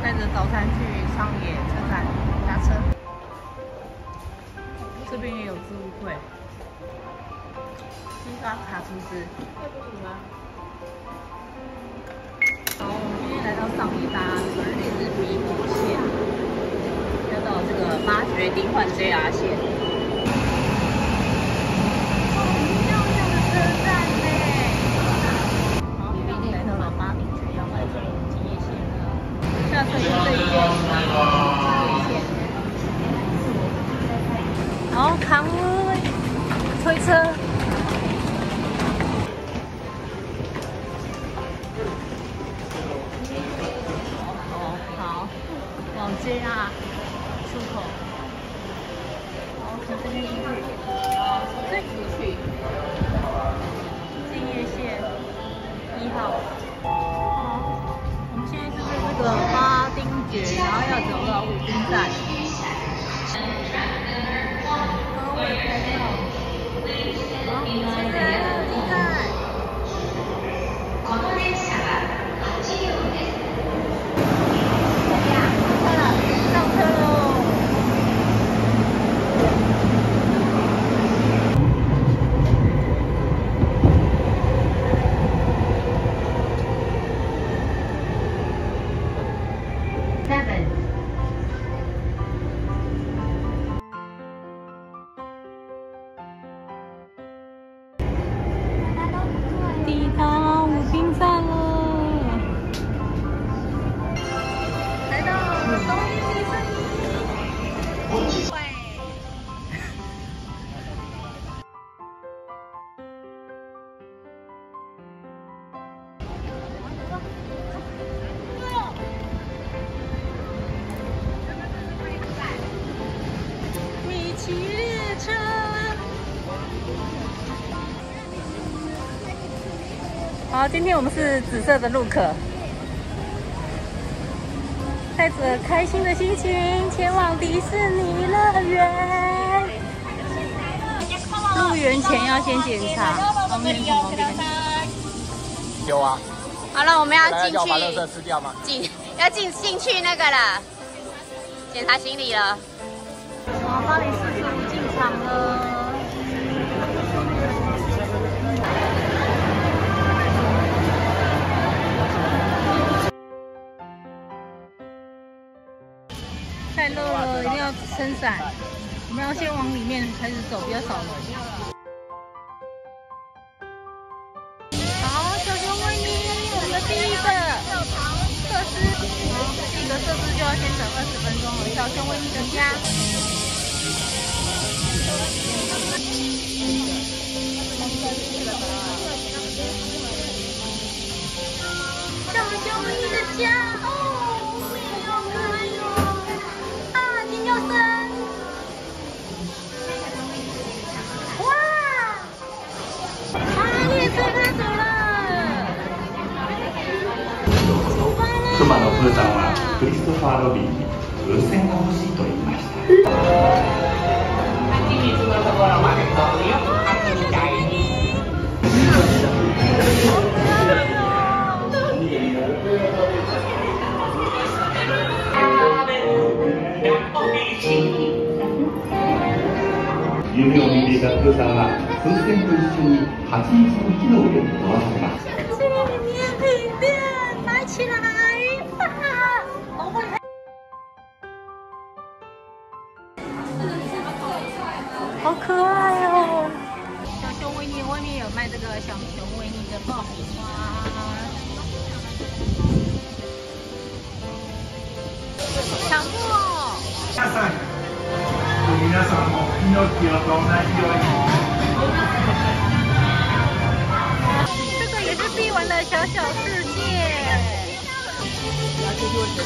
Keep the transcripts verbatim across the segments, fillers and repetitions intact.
带着早餐去上野车站搭车。这边也有置物柜，西瓜卡厨师。好，我们今天来到上野搭纯日比古线，要到这个八决丁换 J R 线。 下车用这一边，然后扛推车，哦好，往 J R 出口，然后从这边出去，好，从这里出去，敬业线一号。 这个八丁诀，然后要走到武滨站。高尾拍照。好，现在武滨站。快了，上车喽！抵达武滨站了，来到东京迪士尼。喂。米奇列车。 好，今天我们是紫色的 Look， 带着开心的心情前往迪士尼乐园。入园前要先检查，方便从旁边。 有啊。 好了，我们要进去。 要把垃圾吃掉吗？ 进，要进进去那个了，检查行李了。 哇，巴黎四十五进场了。 太热了，一定要撑伞。我们要先往里面开始走，比较少人。好，小熊维尼，我们的第一个设施。好，第一个设施就要先等二十分钟了。小熊维尼的家。小熊维尼的家哦。 熊のプーさんはクリストファー・ロビンに風船が欲しいと言いました。蜂蜜のところまで飛ぶよ、蜂みたいに。夢を見ていたプーさんは風船と一緒に蜂蜜の木の上に飛ばされます。 这里面品店，买起来吧！老板。好可爱哦！小熊维尼外面有卖这个小熊维尼的爆米花。抢过！ 皆さん、皆さんもピノキオと同じように。 这个也是必玩的小小世界。小小世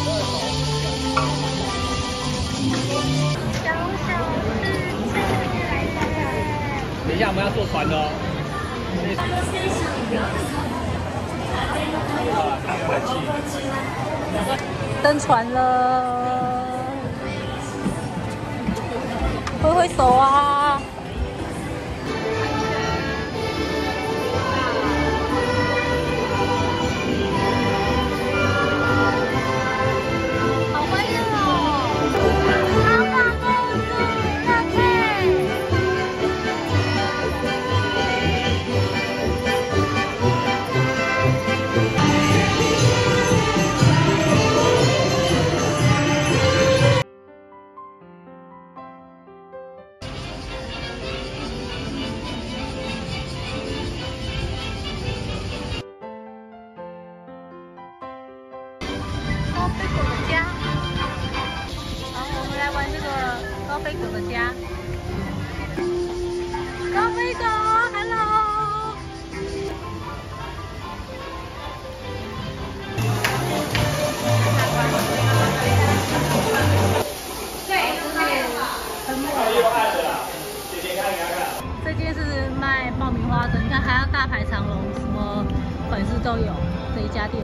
界。 等一下，我们要坐船哦。 登船了，挥挥手啊！ 高飞狗的家。好，我们来玩这个高飞狗的家。高飞狗 ，Hello。对，很美。这间是卖爆米花的，你看还要大排长龙，什么款式都有。这一家店。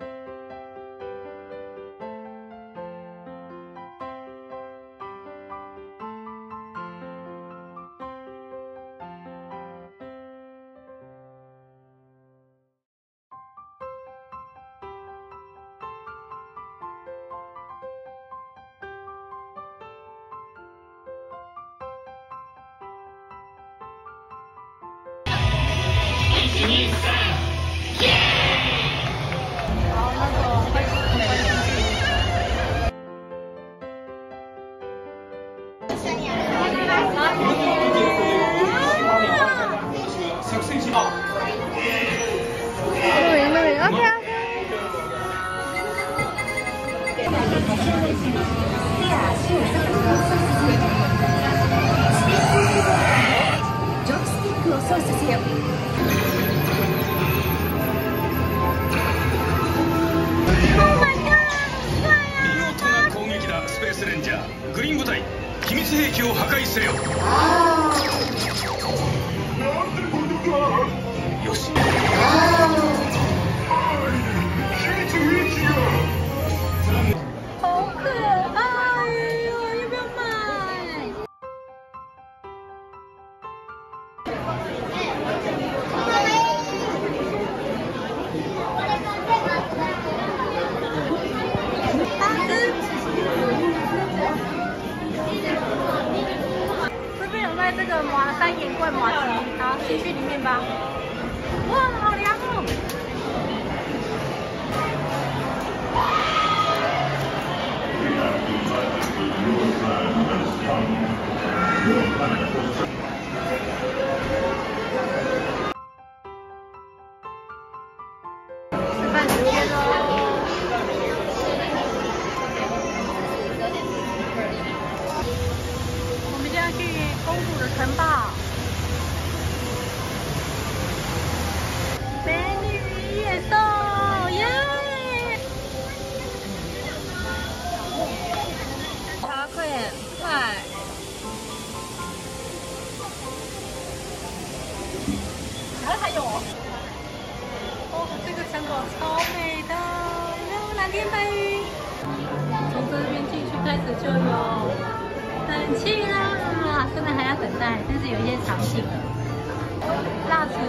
グリーン部隊、秘密兵器を破壊せよ。よし。 好可爱哟！要不要买？八只。这边有卖这个麻三眼罐麻吉，好，进去里面吧。哇，好凉哦！吃饭时间喽！我们现在去公主的城堡。美女与野兽，耶！好，快点，快！还还有哦，这个城堡超美的，有蓝天白云。从这边进去开始就有冷气啦，虽然还要等待，但是有一些场景的蜡烛。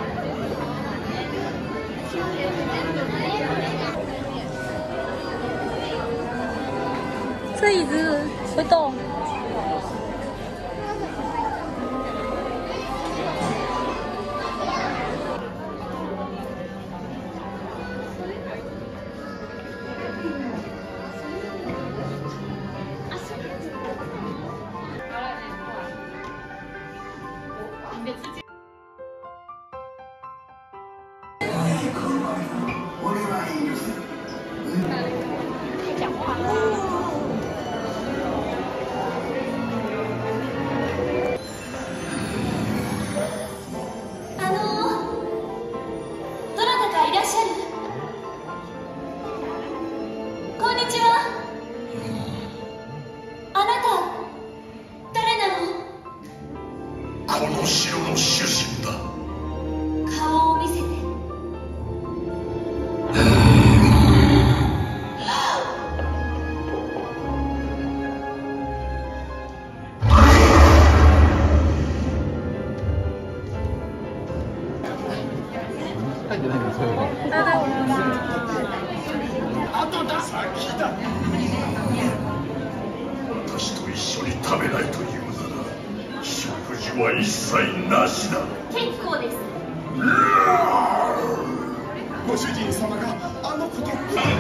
这椅子会动。讲话了。 この城の主人だ。 顔を見せて。 私と一緒に食べないというなら食事は一切なしだ。 結構です。 ご主人様があのこと。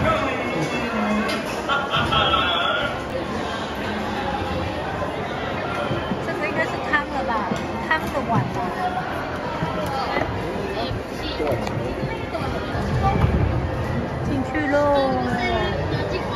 这个应该是汤了吧？汤的碗吧。进去喽。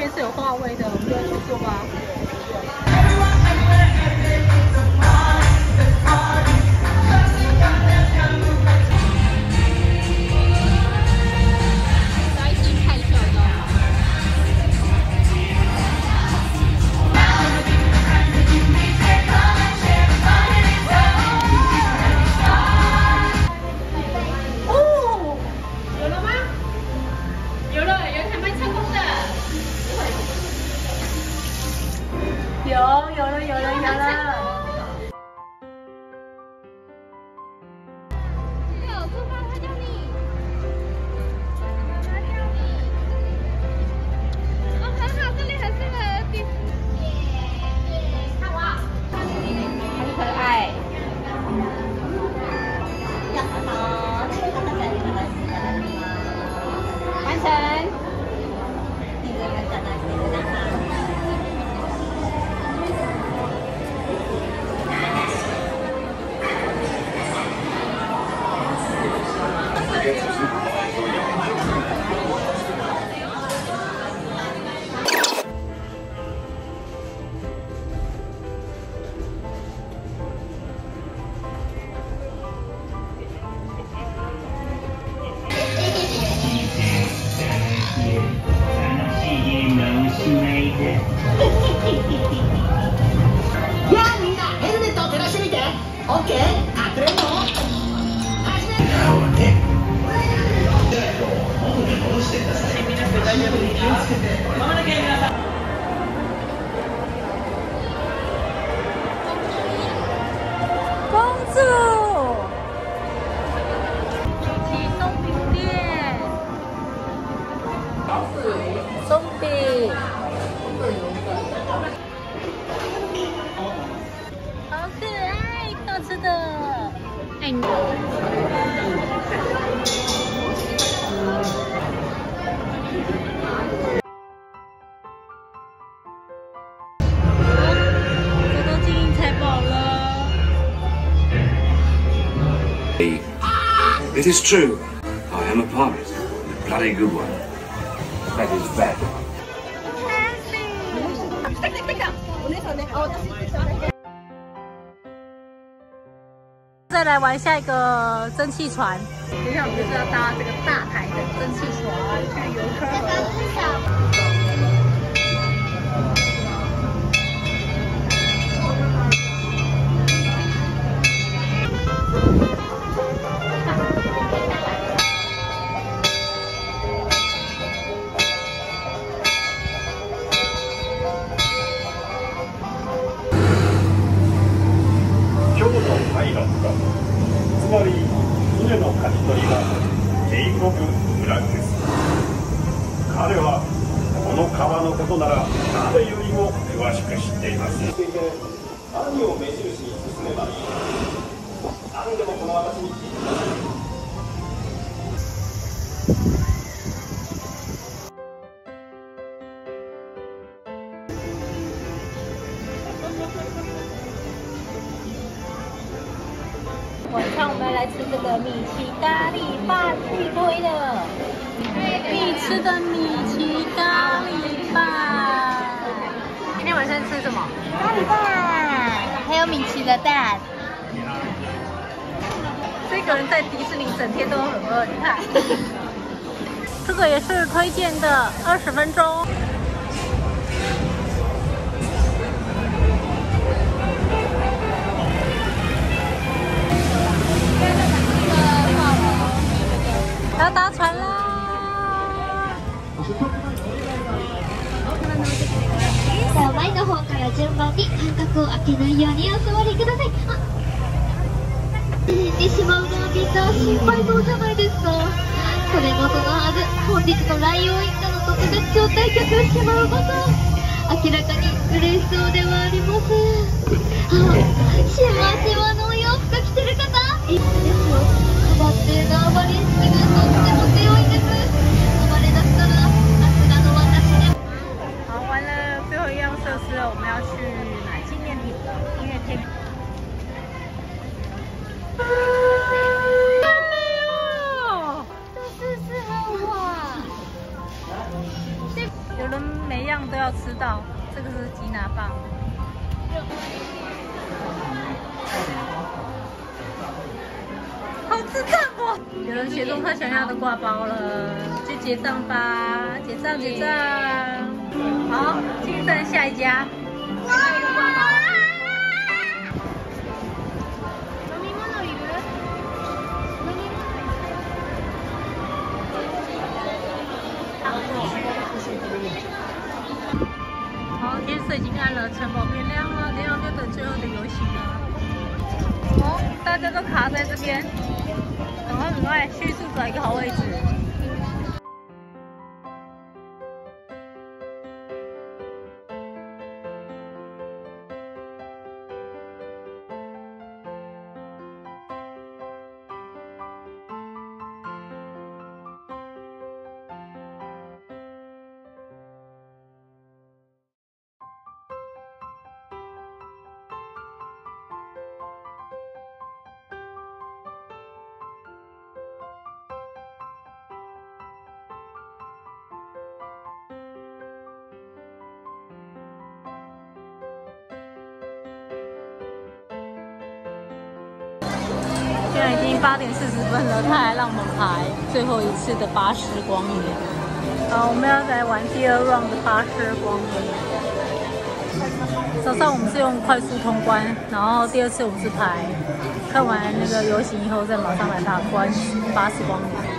边是有花卉的，我们就去做吧。有，有了，有了，有了！ 有，出发，他叫你。哦，很好，这里很适合地。看我，很可爱。完成。 やあみんなヘルメットを照らしてみて。オッケー、隠れんの始めるよね。元に戻してください。皆さん大丈夫に気をつけて守らなきゃ皆さん。 公主，起松饼店，松饼，好可爱，好吃的，哎你。 It is true. I am a pirate. A bloody good one. That is bad. 再来玩下一个蒸汽船。接下来我们就是要搭这个大台的蒸汽船去游科河。 つまり船の舵取りはケイコブ・フランクス。彼はこの川のことなら誰よりも詳しく知っています。何を目印に進めばいい？何でもこの私に聞いてください。 晚上我们来吃这个米奇咖喱饭，必推的，必吃的米奇咖喱饭。今天晚上吃什么？咖喱饭，还有米奇的蛋。这个人在迪士尼整天都很饿，你看。这个也是推荐的，二十分钟。要搭船啦！ 前の方から順番に間隔を空けないようにお座りください。あ、縮んでしまうのを見た心配そうじゃないですか。それもそのはず、本日のライオン一家の特別招待客しまうこと明らかに嬉しそうではありません。あ、しましまのお洋服着てる方いいですよ。カバって縄張り式がとっても強いです。生まれ出したらさすがの私で。 好，完了，最后一样设施了，我们要去买纪念品了，因为天。有人每样棒都要吃到。这个是吉拿棒。好吃赞哦！有人选中他想要的挂包了，去结账吧！结账结账。好，进站下一家。下一个挂包。好，天色已经暗了，城堡变亮了，等下就等最后的游行了。哦，大家都卡在这边，赶快赶快，迅速找一个好位置。现在已经八点四十分了，他还让我们排最后一次的巴士光年。好，我们要来玩第二 round 的巴士光年。早上我们是用快速通关，然后第二次我们是排看完那个游行以后，再马上来打关巴士光年。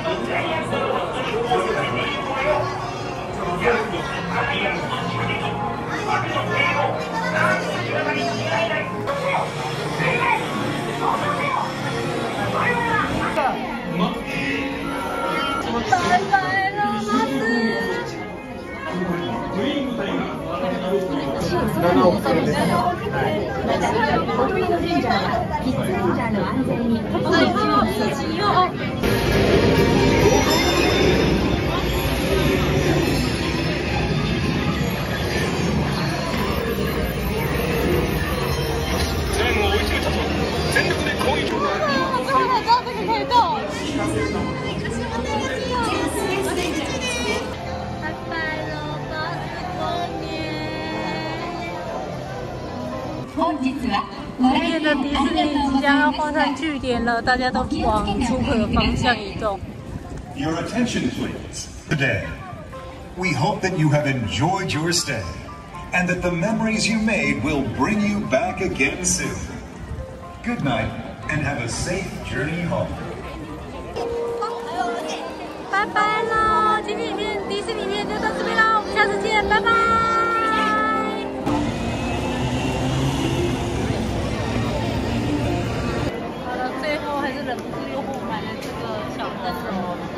拜拜了，巴士。今天的迪士尼即将要画上句点了，大家都往出口的方向移动。 Your attention, please. Today, we hope that you have enjoyed your stay, and that the memories you made will bring you back again soon. Good night, and have a safe journey home. 拜拜喽！今天影片迪士尼影片就到这边喽，我们下次见，拜拜。好了，最后还是忍不住又购买了这个小灯笼。